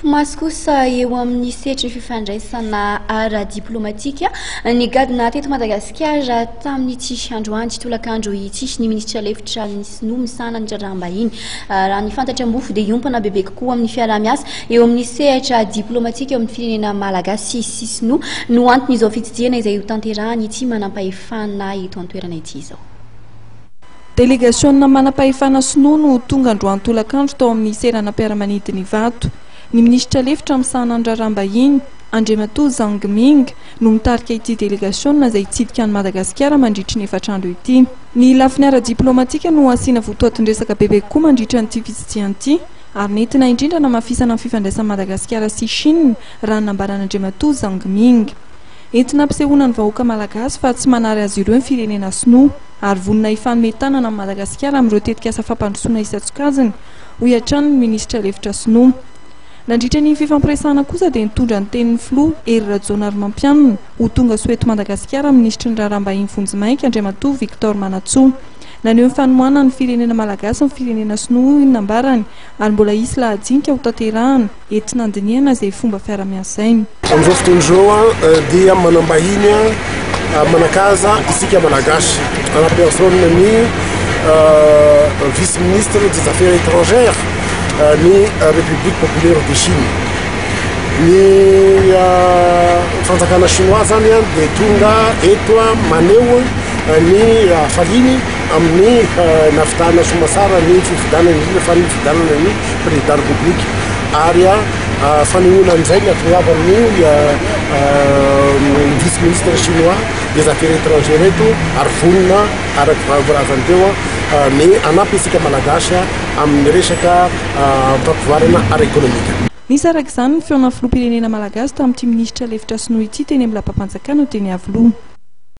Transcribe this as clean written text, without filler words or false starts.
Maso kosa eo amin'ny setry ny fifandraisana ara-diplomatika ny gadina teto Madagasikara tamin'ny tsisy androany tsy tolakandro tsisy ny ministra lefitra ny Sinoa misana ny raharaham-bahiny raha ny fantatra mofo dia iompana bebe kokoa amin'ny fiarahamiasa eo amin'ny sehatra diplomatika eo amin'ny firenena malagasy sy Sinoa no anton'izao fitsidihana izay ho tanterahany ity manam-pahefana eto an-toerana ity izao. Délégation manam-pahefana Sinoa no tonga androany tolakandro tao amin'ny seranam-piaramanidiny Vato. Ny ministra lefitra misana ny raharaham-bahiny Andriamatoa Zangming no mitarika ity délégation izay hitsidika any Madagasikara mandritra ny efatrandro ity. Ny lafiny ara-diplomatika no asiana votoatin-dresaka bebe koa mandritra n'ity fitsidiana ity ary nentina indrindra namafisana ny fifandraisan'i Madagasikara sy Chine raha nambaran'Andriamatoa Zangming. Entina ampisehoana ny vahoaka malagasy fa tsy manary azy ireo ny firenena Sinoa ary vonona ifanometanana amin'ny Madagasikara amin'ireo tetikasa fampandrosoana isan-tsokajiny ho hiatrany ny ministra lefitra Sinoa. Nandritra ny fifampiresahana kosa dia nitondra ny tenin'ny filoha Hery Rajaonarivampianina ho tonga Soweto Madagasikara ministry ny raharaham-bahiny Vonjimaika Andriamatoa Victor Manatsoa. Naneho ny fanomanana ny firenena malagasy ny firenena Sinoa ny nambarany ary mbola isy lahajinika ho tanterahana entina andinihana izay fomba fiara-miasainy. Amin'izao fotoana izao dia manambahiny manakaza isika malagasy en la personne ny vice-ministre des affaires étrangères ny République populaire de Chine. Ny fanjakana chinois zany dia tonga eto maneho ny faliny amin'ny nahavitana somasara ny fifidanana indrindra fa ny fifidanana ny président république ary fanehoana an'izay ny atoavan'ny vice-ministre chinois des affaires étrangères eto ary vonona araky vorazany teo ny anampy isika malagasy amin'ny resaka fampivoarana ara-économique. Nisy araka izany ny feona filoham-pirenena malagasy tamin'ity ministra lefitra Sinoa ity teny amin'ny lampam-panjakana teny Avoloa.